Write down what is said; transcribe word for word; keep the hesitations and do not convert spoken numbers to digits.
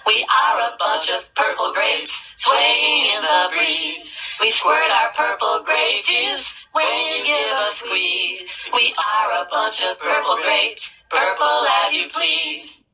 We are a bunch of purple grapes swaying in the breeze. We squirt our purple grape juice when you give a squeeze. We are a bunch of purple grapes, purple as you please.